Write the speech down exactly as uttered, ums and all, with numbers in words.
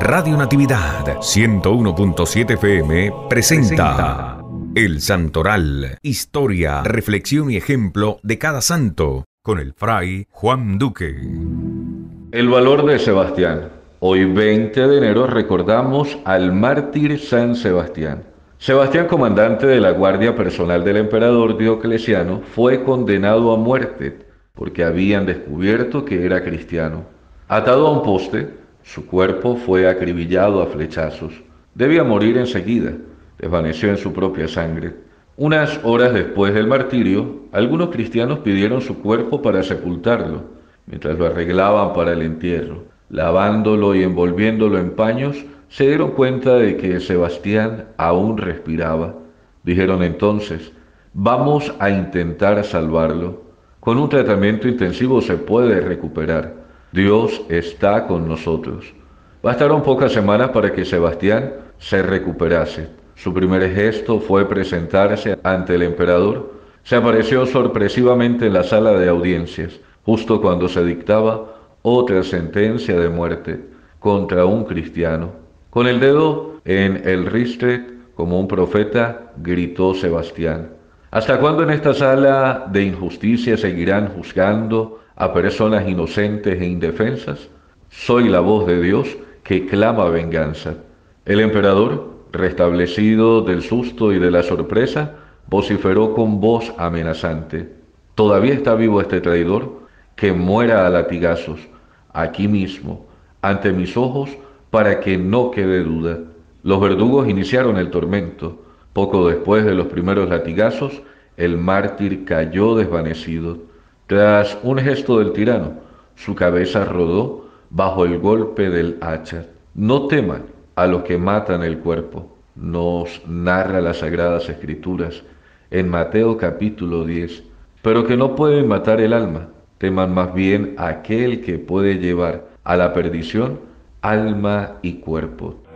Radio Natividad ciento uno punto siete F M presenta El Santoral, historia, reflexión y ejemplo de cada santo, con el fray Juan Duque. El valor de Sebastián. Hoy veinte de enero recordamos al mártir San Sebastián. Sebastián, comandante de la guardia personal del emperador Diocleciano, fue condenado a muerte porque habían descubierto que era cristiano. Atado a un poste, su cuerpo fue acribillado a flechazos. Debía morir enseguida, desvaneció en su propia sangre. Unas horas después del martirio, algunos cristianos pidieron su cuerpo para sepultarlo, mientras lo arreglaban para el entierro. Lavándolo y envolviéndolo en paños, se dieron cuenta de que Sebastián aún respiraba. Dijeron entonces: vamos a intentar salvarlo. Con un tratamiento intensivo se puede recuperar. Dios está con nosotros. Bastaron pocas semanas para que Sebastián se recuperase. Su primer gesto fue presentarse ante el emperador. Se apareció sorpresivamente en la sala de audiencias, justo cuando se dictaba otra sentencia de muerte contra un cristiano. Con el dedo en el ristre, como un profeta, gritó Sebastián: ¿hasta cuándo en esta sala de injusticia seguirán juzgando a personas inocentes e indefensas? Soy la voz de Dios que clama venganza. El emperador, restablecido del susto y de la sorpresa, vociferó con voz amenazante: ¿todavía está vivo este traidor? Que muera a latigazos, aquí mismo, ante mis ojos, para que no quede duda. Los verdugos iniciaron el tormento. Poco después de los primeros latigazos, el mártir cayó desvanecido. Tras un gesto del tirano, su cabeza rodó bajo el golpe del hacha. No teman a los que matan el cuerpo, nos narra las Sagradas Escrituras en Mateo capítulo diez, pero que no pueden matar el alma. Teman más bien a aquel que puede llevar a la perdición alma y cuerpo.